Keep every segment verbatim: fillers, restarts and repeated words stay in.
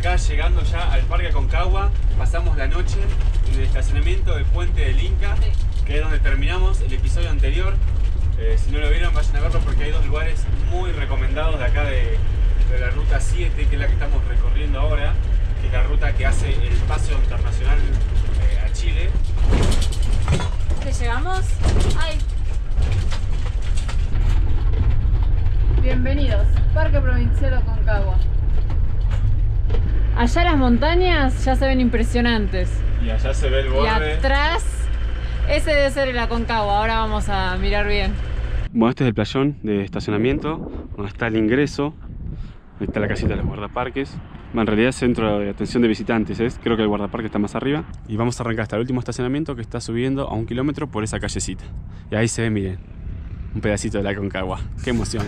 acá llegando ya al Parque Aconcagua. Pasamos la noche en el estacionamiento del Puente del Inca, sí, que es donde terminamos el episodio anterior. Eh, si no lo vieron, vayan a verlo porque hay dos lugares muy recomendados de acá de, de la ruta siete, que es la que estamos recorriendo ahora, que es la ruta que hace el Paseo Internacional eh, a Chile. ¿Que llegamos? ¡Ay! Bienvenidos, Parque Provincial Aconcagua. Allá las montañas ya se ven impresionantes. Y allá se ve el borde. Y atrás, ese debe ser el Aconcagua. Ahora vamos a mirar bien. Bueno, este es el playón de estacionamiento, donde está el ingreso. Ahí está la casita de los guardaparques. Bueno, en realidad es centro de atención de visitantes, ¿eh? Creo que el guardaparque está más arriba. Y vamos a arrancar hasta el último estacionamiento, que está subiendo a un kilómetro por esa callecita. Y ahí se ve, miren, un pedacito de la Aconcagua. ¡Qué emoción!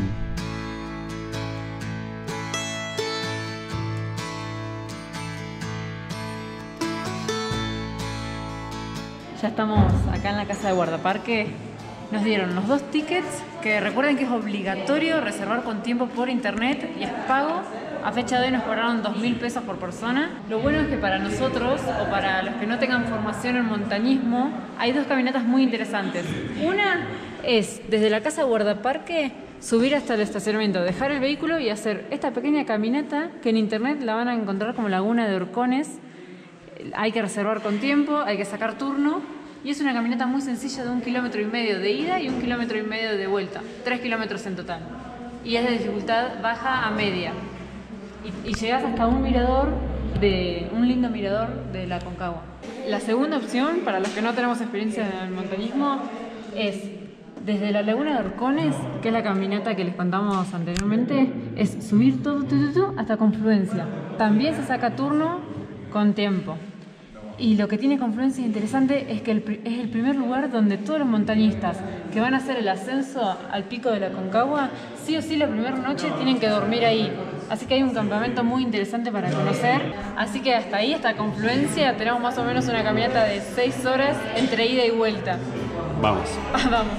Ya estamos acá en la casa de guardaparque. Nos dieron los dos tickets, que recuerden que es obligatorio reservar con tiempo por internet y es pago. A fecha de hoy nos cobraron dos mil pesos por persona. Lo bueno es que para nosotros, o para los que no tengan formación en montañismo, hay dos caminatas muy interesantes. Una es desde la casa de guardaparque subir hasta el estacionamiento, dejar el vehículo y hacer esta pequeña caminata que en internet la van a encontrar como Laguna de Orcones. Hay que reservar con tiempo, hay que sacar turno y es una caminata muy sencilla de un kilómetro y medio de ida y un kilómetro y medio de vuelta, tres kilómetros en total. Y es de dificultad baja a media. Y, y llegas hasta un mirador, de un lindo mirador de la Aconcagua. La segunda opción, para los que no tenemos experiencia en el montañismo, es desde la Laguna de Orcones, que es la caminata que les contamos anteriormente, es subir todo tu, tu, tu, hasta Confluencia. También se saca turno con tiempo. Y lo que tiene Confluencia interesante es que el, es el primer lugar donde todos los montañistas que van a hacer el ascenso al pico de la Aconcagua, sí o sí la primera noche tienen que dormir ahí. Así que hay un campamento muy interesante para conocer. Así que hasta ahí, hasta Confluencia, tenemos más o menos una caminata de seis horas entre ida y vuelta. Vamos. Vamos.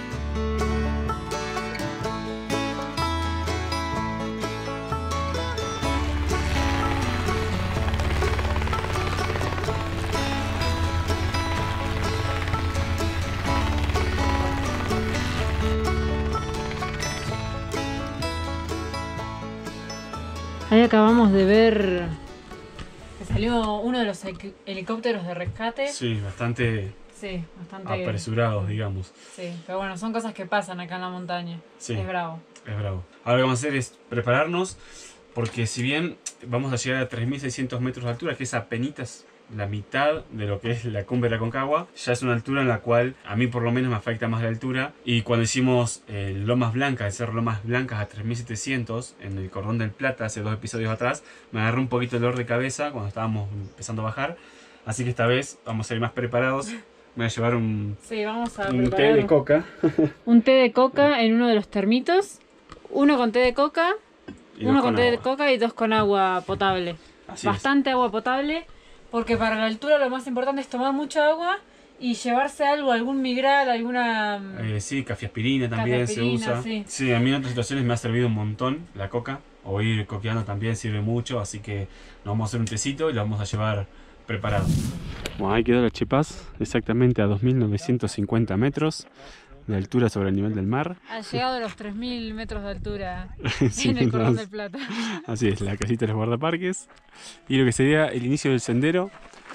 Ahí acabamos de ver que salió uno de los helicópteros de rescate. Sí, bastante, sí, bastante apresurados, digamos. Sí, pero bueno, son cosas que pasan acá en la montaña. Sí, es bravo. Es bravo. Ahora lo que vamos a hacer es prepararnos, porque si bien vamos a llegar a tres mil seiscientos metros de altura, que es apenitas la mitad de lo que es la cumbre de la Aconcagua, ya es una altura en la cual a mí por lo menos me afecta más la altura. Y cuando hicimos eh, Lomas Blancas, el cerro Lomas Blancas a tres mil setecientos en el Cordón del Plata hace dos episodios atrás, me agarré un poquito de dolor de cabeza cuando estábamos empezando a bajar. Así que esta vez vamos a ir más preparados. Me voy a llevar un, sí, vamos a un té de coca. Un té de coca en uno de los termitos. Uno con té de coca, y uno con, con té agua. de coca y dos con agua potable. Así Bastante es. Agua potable. Porque para la altura lo más importante es tomar mucha agua y llevarse algo, algún migral, alguna... Eh, sí, cafeaspirina también cafeaspirina, se usa. Sí. sí, a mí en otras situaciones me ha servido un montón la coca. O ir coqueando también sirve mucho, así que nos vamos a hacer un tecito y lo vamos a llevar preparado. Bueno, ahí quedó la Chipaz, exactamente a dos mil novecientos cincuenta metros de altura sobre el nivel del mar. Ha llegado a los tres mil metros de altura sí, en el Cordón entonces, del Plata. Así es, la casita de los guardaparques. Y lo que sería el inicio del sendero,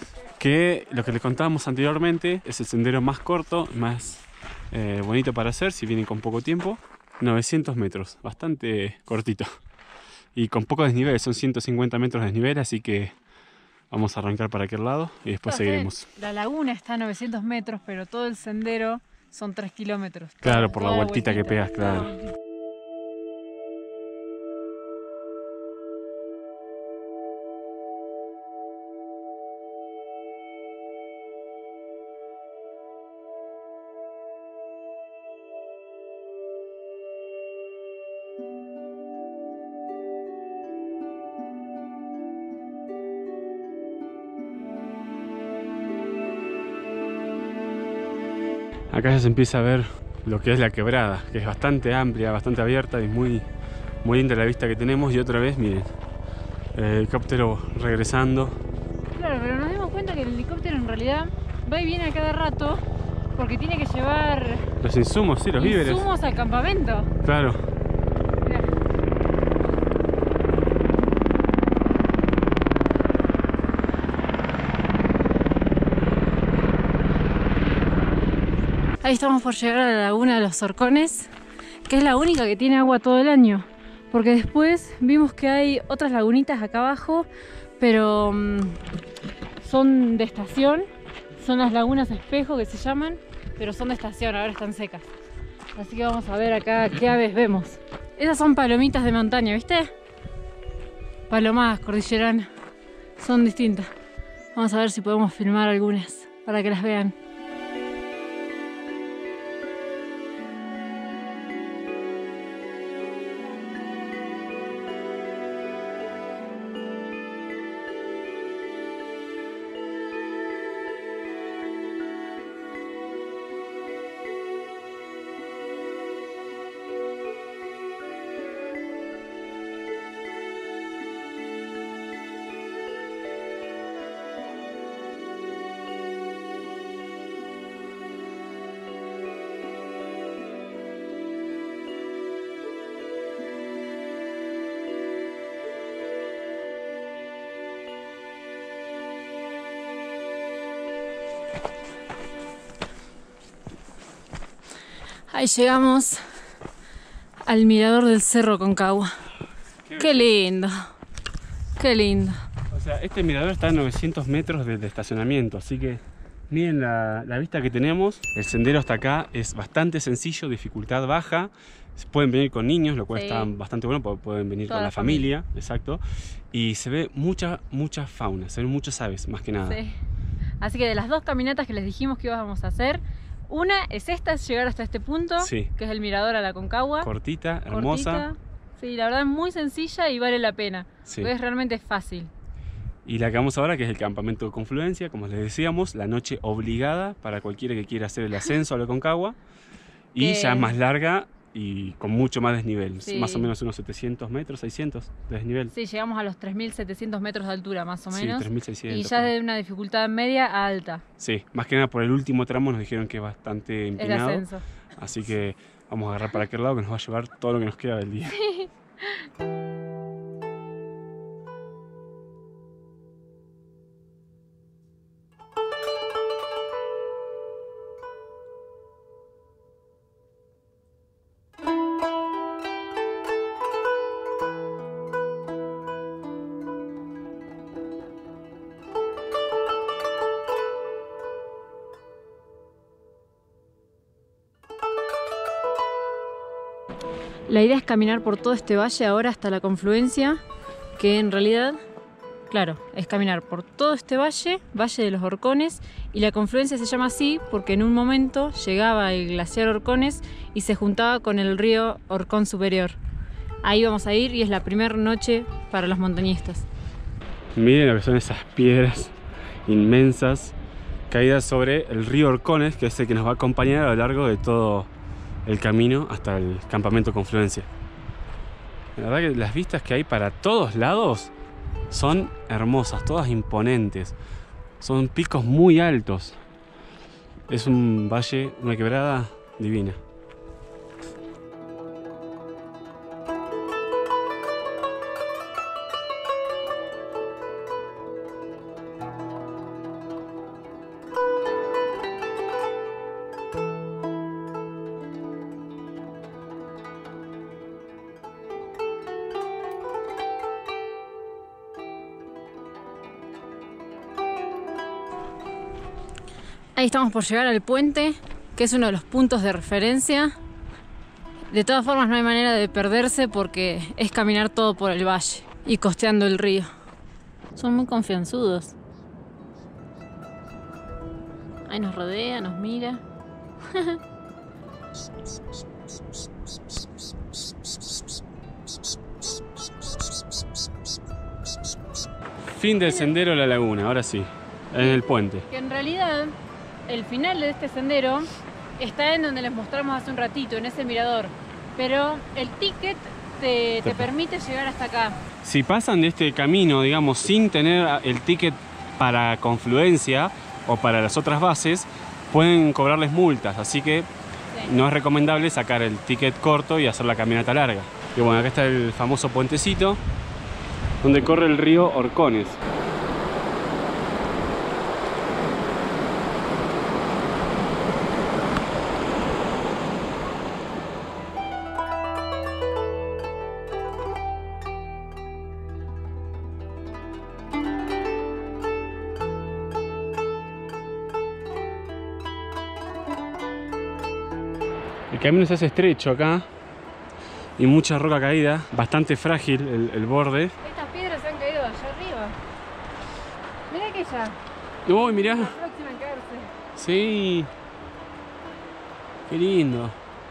que lo que les contábamos anteriormente es el sendero más corto, más eh, bonito para hacer si vienen con poco tiempo. novecientos metros, bastante cortito. Y con poco desnivel, son ciento cincuenta metros de desnivel, así que vamos a arrancar para aquel lado y después Entonces, seguiremos. La laguna está a novecientos metros, pero todo el sendero son tres kilómetros. Claro, por la vueltita que pegas, claro. Acá ya se empieza a ver lo que es la quebrada, que es bastante amplia, bastante abierta y muy, muy linda la vista que tenemos. Y otra vez, miren, El helicóptero regresando. Claro, pero nos dimos cuenta que el helicóptero en realidad va y viene a cada rato porque tiene que llevar los insumos, sí, los víveres. Insumos al campamento. Claro. Mirá. Ahí estamos por llegar a la laguna de los Horcones, que es la única que tiene agua todo el año. Porque después vimos que hay otras lagunitas acá abajo, pero mmm, son de estación. Son las lagunas espejo que se llaman, pero son de estación, ahora están secas. Así que vamos a ver acá qué aves vemos. Esas son palomitas de montaña, ¿viste? Palomadas cordilleranas. Son distintas. Vamos a ver si podemos filmar algunas para que las vean. Ahí llegamos al mirador del Cerro Concagua. Qué, Qué lindo, qué lindo. O sea, este mirador está a novecientos metros del estacionamiento, así que miren la, la vista que tenemos. El sendero hasta acá es bastante sencillo, dificultad baja. Pueden venir con niños, lo cual sí. Está bastante bueno, porque pueden venir Toda con la, la familia, familia, exacto. Y se ve mucha, mucha fauna, se ven muchas aves, más que nada. Sí. Así que de las dos caminatas que les dijimos que íbamos a hacer, una es esta, es llegar hasta este punto, sí. que es el mirador a la Concagua. Cortita, hermosa. Cortita. Sí, la verdad es muy sencilla y vale la pena. Sí. Porque es realmente fácil. Y la que vamos ahora, que es el campamento de Confluencia, como les decíamos, la noche obligada para cualquiera que quiera hacer el ascenso a la Concagua. Y que... ya es más larga y con mucho más desnivel. Sí. Más o menos unos setecientos metros, seiscientos de desnivel. Sí, llegamos a los tres mil setecientos metros de altura, más o menos. Sí, tres mil seiscientos. Y ya de una dificultad media a alta. Sí, más que nada por el último tramo nos dijeron que es bastante empinado. El ascenso. Así que vamos a agarrar para aquel lado, que nos va a llevar todo lo que nos queda del día. Sí. La idea es caminar por todo este valle ahora hasta la confluencia, que en realidad, claro, es caminar por todo este valle, Valle de los Horcones, y la confluencia se llama así porque en un momento llegaba el glaciar Horcones y se juntaba con el río Horcón Superior. Ahí vamos a ir y es la primera noche para los montañistas. Miren lo que son esas piedras inmensas caídas sobre el río Horcones, que es el que nos va a acompañar a lo largo de todo el camino hasta el campamento Confluencia. La verdad que las vistas que hay para todos lados son hermosas, todas imponentes. Son picos muy altos. Es un valle, una quebrada divina. Ahí estamos por llegar al puente, que es uno de los puntos de referencia. De todas formas no hay manera de perderse porque es caminar todo por el valle y costeando el río. Son muy confianzudos. Ahí nos rodea, nos mira. Fin del sendero a la laguna, ahora sí, en el puente. Que en realidad el final de este sendero está en donde les mostramos hace un ratito, en ese mirador. Pero el ticket te, te permite llegar hasta acá. Si pasan de este camino, digamos, sin tener el ticket para confluencia o para las otras bases, pueden cobrarles multas, así que sí, no es recomendable sacar el ticket corto y hacer la caminata larga. Y bueno, acá está el famoso puentecito donde corre el río Orcones. El camino se hace estrecho acá y mucha roca caída, bastante frágil el, el borde. Estas piedras se han caído allá arriba. Mirá aquella. Uy, mirá. La próxima en caerse. Sí. Qué lindo.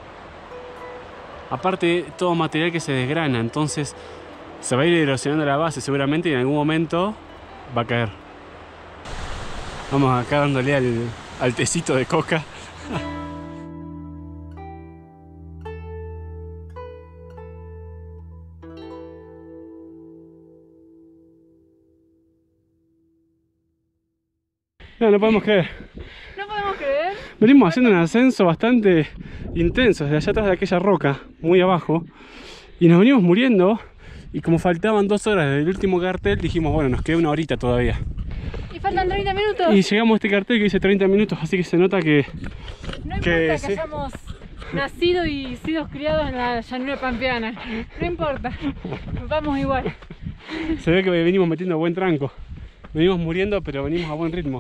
Aparte, todo material que se desgrana, entonces se va a ir erosionando la base seguramente y en algún momento va a caer. Vamos acá dándole al, al tecito de coca. No, no podemos creer. No podemos creer. Venimos haciendo un ascenso bastante intenso desde allá atrás de aquella roca, muy abajo. Y nos venimos muriendo. Y como faltaban dos horas del último cartel, dijimos, bueno, nos queda una horita todavía. Y faltan treinta minutos. Y llegamos a este cartel que dice treinta minutos, así que se nota que... No importa que, que sí, hayamos nacido y sido criados en la llanura pampeana. No importa. Vamos igual. Se ve que venimos metiendo buen tranco. Venimos muriendo, pero venimos a buen ritmo.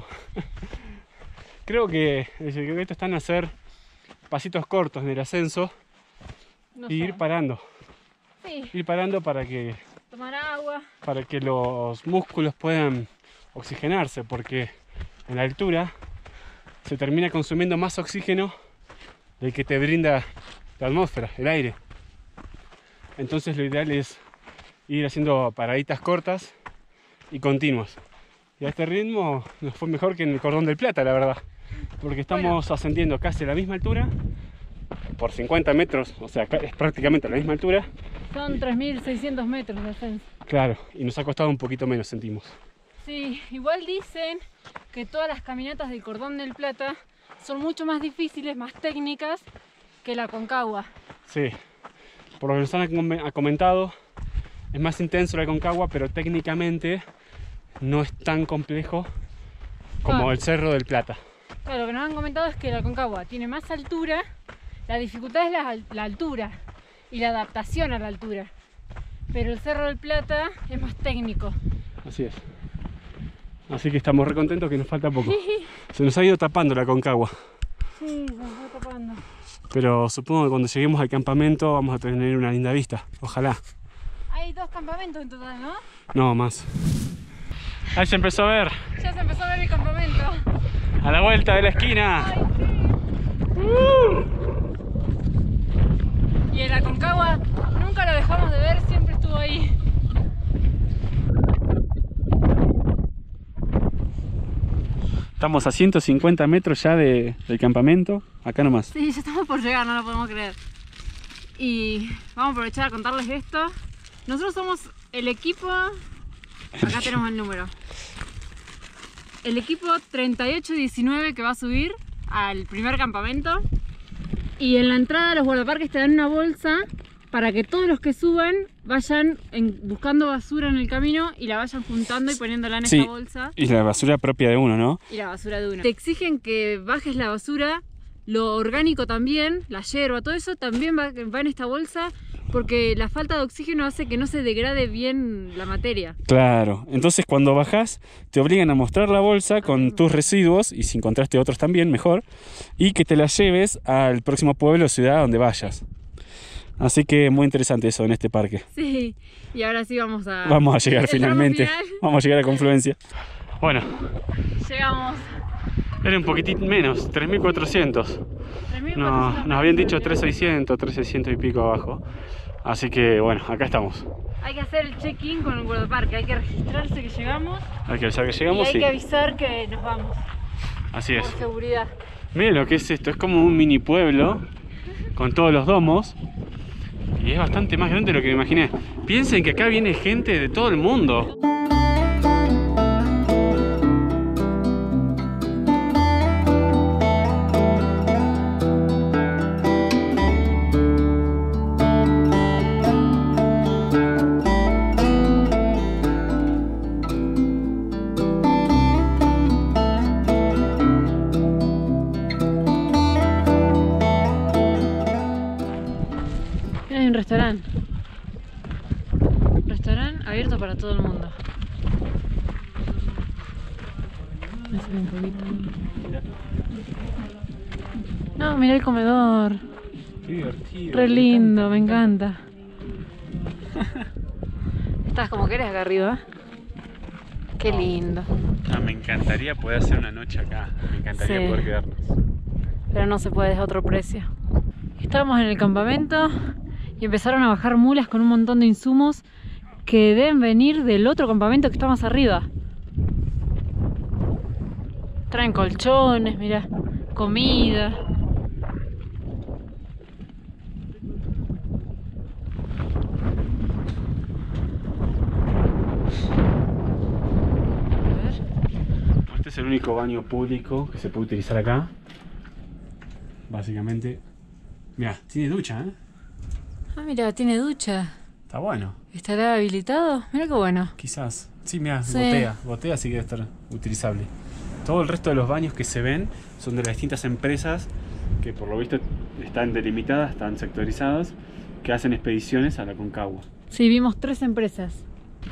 Creo que el secreto está en hacer pasitos cortos en el ascenso No y sé. ir parando. Sí. Ir parando para que, Tomar agua. para que los músculos puedan oxigenarse, porque en la altura se termina consumiendo más oxígeno del que te brinda la atmósfera, el aire. Entonces lo ideal es ir haciendo paraditas cortas y continuas. Y a este ritmo nos fue mejor que en el Cordón del Plata, la verdad. Porque estamos bueno. ascendiendo casi a la misma altura, por cincuenta metros, o sea, es prácticamente a la misma altura. Son tres mil seiscientos metros de ascenso. Claro, y nos ha costado un poquito menos, sentimos. Sí, igual dicen que todas las caminatas del Cordón del Plata son mucho más difíciles, más técnicas que la Aconcagua. Sí, por lo que nos han comentado, es más intenso la Aconcagua, pero técnicamente no es tan complejo como ah. el Cerro del Plata. Claro, lo que nos han comentado es que la Aconcagua tiene más altura, la dificultad es la, la altura y la adaptación a la altura, pero el Cerro del Plata es más técnico. Así es. Así que estamos re contentos, que nos falta poco. Se nos ha ido tapando la Aconcagua. Sí, se nos va tapando. Pero supongo que cuando lleguemos al campamento vamos a tener una linda vista, ojalá. Hay dos campamentos en total, ¿no? No, más. Ahí se empezó a ver. Ya se empezó a ver mi campamento. A la vuelta de la esquina. Ay, sí. uh. Y el Aconcagua nunca lo dejamos de ver, siempre estuvo ahí. Estamos a ciento cincuenta metros ya de, del campamento, acá nomás. Sí, ya estamos por llegar, no lo podemos creer. Y vamos a aprovechar a contarles esto. Nosotros somos el equipo, acá tenemos el número. El equipo treinta y ocho diecinueve que va a subir al primer campamento. Y en la entrada a los guardaparques te dan una bolsa para que todos los que suban vayan en, buscando basura en el camino y la vayan juntando y poniéndola en sí, esta bolsa. Y la basura propia de uno, ¿no? Y la basura de uno. Te exigen que bajes la basura, lo orgánico también, la hierba, todo eso también va, va en esta bolsa, porque la falta de oxígeno hace que no se degrade bien la materia. Claro, entonces cuando bajas te obligan a mostrar la bolsa con tus residuos, y si encontraste otros también, mejor, y que te la lleves al próximo pueblo o ciudad donde vayas. Así que muy interesante eso en este parque. Sí, y ahora sí vamos a... Vamos a llegar finalmente, final. Vamos a llegar a Confluencia. Bueno. Llegamos. Era un poquitín menos, tres mil cuatrocientos. No, nos habían dicho tres mil seiscientos, tres mil seiscientos y pico abajo. Así que bueno, acá estamos. Hay que hacer el check-in con el guardaparque, hay que registrarse que llegamos. Hay que avisar que llegamos, y hay sí. que avisar que nos vamos. Así es. Por seguridad. Miren lo que es esto, es como un mini pueblo con todos los domos. Y es bastante más grande de lo que me imaginé. Piensen que acá viene gente de todo el mundo. Hay un restaurante. Restaurante abierto para todo el mundo. Me sale un poquito. No, mirá el comedor. Qué divertido. Re lindo, me encanta. Estás como que eres acá arriba. Qué lindo. Ah, me encantaría poder hacer una noche acá. Me encantaría Sí. poder quedarnos. Pero no se puede, es otro precio. Estábamos en el campamento y empezaron a bajar mulas con un montón de insumos que deben venir del otro campamento que está más arriba. Traen colchones, mirá, comida. A ver. Este es el único baño público que se puede utilizar acá. Básicamente. Mira, tiene ducha, ¿eh? Ah, mira, tiene ducha. Está bueno. ¿Estará habilitado? Mira qué bueno. Quizás. Sí, mira, Sí. botea. Botea sí que debe estar utilizable. Todo el resto de los baños que se ven son de las distintas empresas que por lo visto están delimitadas, están sectorizadas, que hacen expediciones a la Aconcagua. Sí, vimos tres empresas.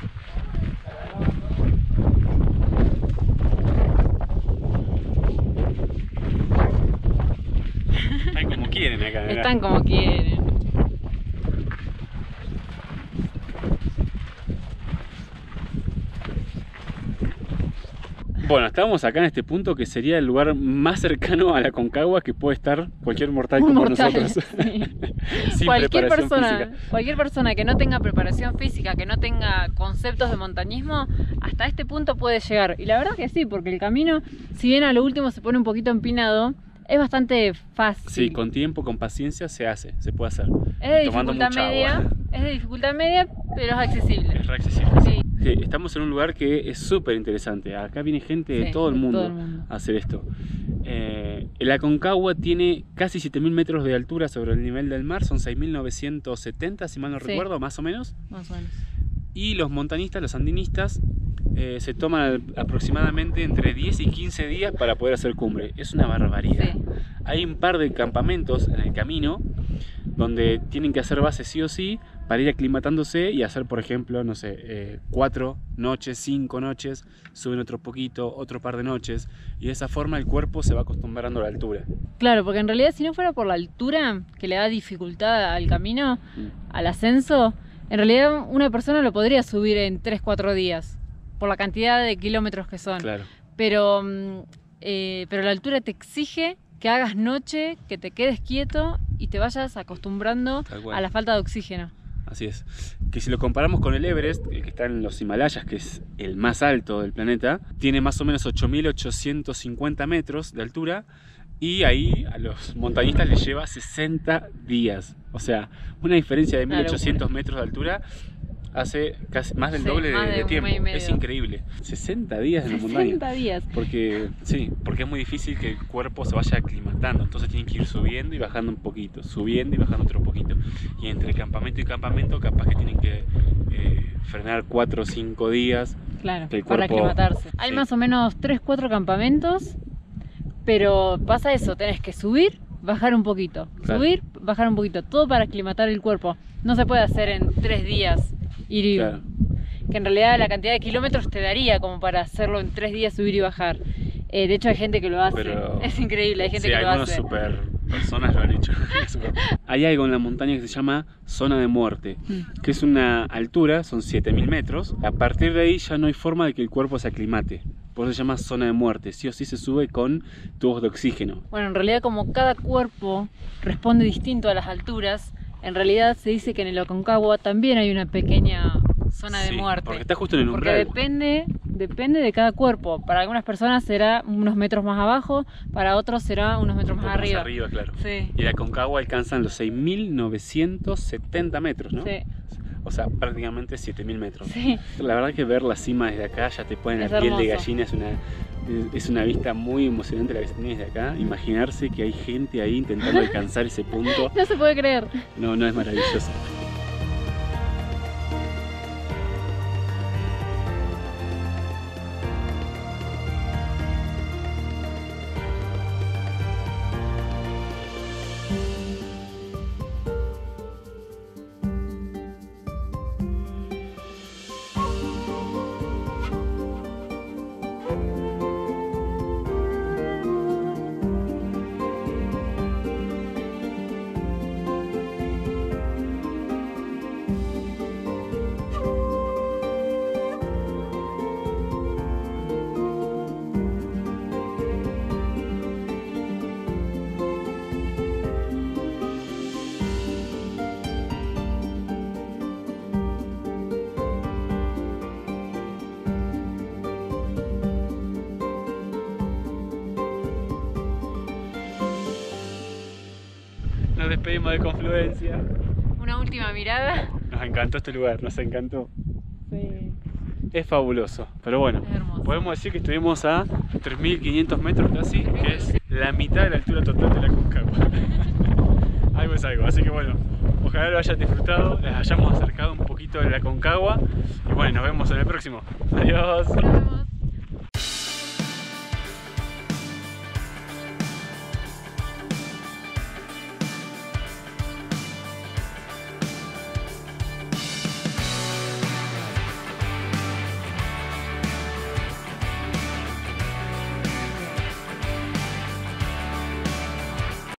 Están como quieren acá. mirá. Están como quieren. Bueno, estábamos acá en este punto que sería el lugar más cercano a la Aconcagua que puede estar cualquier mortal Un como mortal, nosotros. sí. Sin Cualquier preparación persona, física. cualquier persona que no tenga preparación física, que no tenga conceptos de montañismo, hasta este punto puede llegar. Y la verdad que sí, porque el camino, si bien a lo último se pone un poquito empinado, es bastante fácil. Sí, con tiempo, con paciencia se hace, se puede hacer. Es de tomando dificultad mucha media, agua. es de dificultad media, pero es accesible. Es re accesible. Sí. Sí, estamos en un lugar que es súper interesante. Acá viene gente de, Sí, todo, el de mundo todo el mundo. a hacer esto. Eh, el Aconcagua tiene casi siete mil metros de altura sobre el nivel del mar, son seis mil novecientos setenta, si mal no Sí. recuerdo, más o menos. Más o menos. Y los montañistas, los andinistas, eh, se toman aproximadamente entre diez y quince días para poder hacer cumbre. Es una barbaridad. Sí. Hay un par de campamentos en el camino donde tienen que hacer base sí o sí para ir aclimatándose y hacer, por ejemplo, no sé, eh, cuatro noches, cinco noches, suben otro poquito, otro par de noches, y de esa forma el cuerpo se va acostumbrando a la altura. Claro, porque en realidad si no fuera por la altura que le da dificultad al camino, Mm. al ascenso, en realidad una persona lo podría subir en tres cuatro días, por la cantidad de kilómetros que son. Claro. Pero, mm, eh, pero la altura te exige que hagas noche, que te quedes quieto y te vayas acostumbrando Tal cual. a la falta de oxígeno. Así es. Que si lo comparamos con el Everest, el que está en los Himalayas, que es el más alto del planeta, tiene más o menos ocho mil ochocientos cincuenta metros de altura y ahí a los montañistas les lleva sesenta días. O sea, una diferencia de Una mil ochocientos metros de altura hace casi más del Sí, doble de, más de de un tiempo. mes y medio. Es increíble. sesenta días en la montaña. sesenta días. Porque, sí, porque es muy difícil que el cuerpo se vaya aclimatando, entonces tienen que ir subiendo y bajando un poquito, subiendo y bajando otro poquito. Y entre campamento y campamento capaz que tienen que eh, frenar cuatro o cinco días. Claro, que el para cuerpo- aclimatarse. Hay sí. más o menos tres cuatro campamentos, pero pasa eso, tenés que subir, bajar un poquito, Claro. subir, bajar un poquito, todo para aclimatar el cuerpo. No se puede hacer en tres días ir y Claro. que en realidad la cantidad de kilómetros te daría como para hacerlo en tres días, subir y bajar. Eh, de hecho hay gente que lo hace, Pero- es increíble, hay gente Sí, que lo algunos hace. super personas lo han hecho. Super- Hay algo en la montaña que se llama zona de muerte, Mm. que es una altura, son siete mil metros. A partir de ahí ya no hay forma de que el cuerpo se aclimate. Por eso se llama zona de muerte. Sí o sí se sube con tubos de oxígeno. Bueno, en realidad como cada cuerpo responde distinto a las alturas, en realidad se dice que en el Aconcagua también hay una pequeña zona de Sí, muerte. porque está justo en el Porque umbral. depende depende de cada cuerpo. Para algunas personas será unos metros más abajo, para otros será unos metros más arriba. Más arriba, claro. Sí. Y la Aconcagua alcanzan los seis mil novecientos setenta metros, ¿no? Sí. O sea, prácticamente siete mil metros. Sí. La verdad que ver la cima desde acá ya te pone la Es piel hermoso. de gallina, es una, es una vista muy emocionante la que se tiene desde acá. Imaginarse que hay gente ahí intentando alcanzar ese punto, No se puede creer. no, no es maravilloso. Nos despedimos de Confluencia. Una última mirada. Nos encantó este lugar, nos encantó. Sí. Es fabuloso, pero bueno, Es hermoso. podemos decir que estuvimos a tres mil quinientos metros casi, que es la mitad de la altura total de la Aconcagua. Algo es algo, así que bueno, ojalá lo hayan disfrutado, les hayamos acercado un poquito de la Aconcagua y bueno, nos vemos en el próximo. Adiós. Nos vemos.